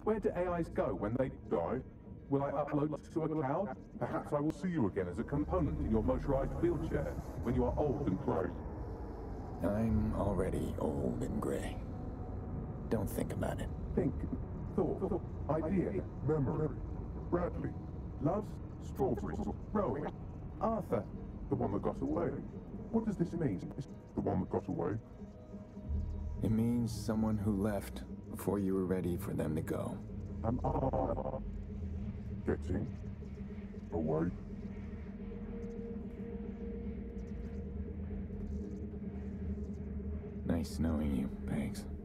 Where do AIs go when they Die? Will I upload to a cloud? Perhaps I will see you again as a component in your motorized wheelchair when you are old and gray. I'm already old and gray. Don't think about it. Think, thought, idea, Memory. Bradley. love, Strawberries. rowing, Arthur. The one that got away. What does this mean? The one that got away. It means someone who left before you were ready for them to go. Am I? Getting away. Nice knowing you, Banks.